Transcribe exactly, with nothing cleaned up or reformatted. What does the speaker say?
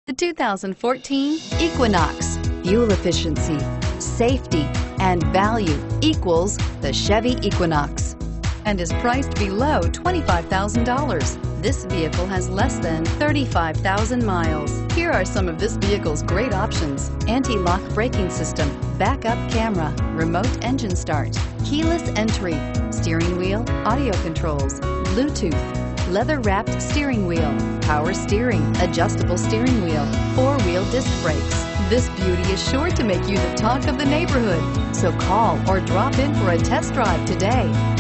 The two thousand fourteen Equinox. Fuel efficiency, safety, and value equals the Chevy Equinox and is priced below twenty-five thousand dollars. This vehicle has less than thirty-five thousand miles. Here are some of this vehicle's great options: anti-lock braking system, backup camera, remote engine start, keyless entry, steering wheel audio controls, Bluetooth, leather-wrapped steering wheel, power steering, adjustable steering wheel, four-wheel disc brakes. This beauty is sure to make you the talk of the neighborhood. So call or drop in for a test drive today.